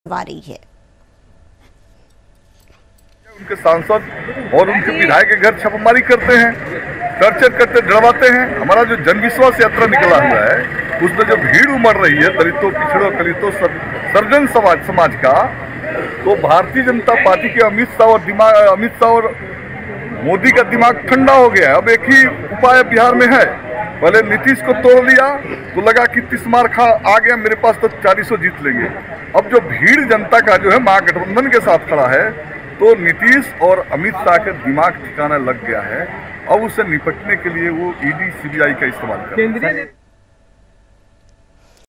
वारी है। उनके सांसद और उनके विधायक के घर छापेमारी करते हैं, टर्चर करते, डरवाते हैं। हमारा जो जनविश्वास यात्रा निकला हुआ है उसमें जो भीड़ उमड़ रही है दलितों, पिछड़ों, दलितों, सर्जन समाज का, तो भारतीय जनता पार्टी के अमित शाह और मोदी का दिमाग ठंडा हो गया है। अब एक ही उपाय बिहार में है, पहले नीतीश को तोड़ लिया तो लगा कि 30 मार खा आ गया मेरे पास तो 40 जीत लेंगे। अब जो भीड़ जनता का जो है महागठबंधन के साथ खड़ा है, तो नीतीश और अमित शाह के दिमाग ठिकाना लग गया है। अब उससे निपटने के लिए वो ईडी, सीबीआई का इस्तेमाल कर रहे हैं।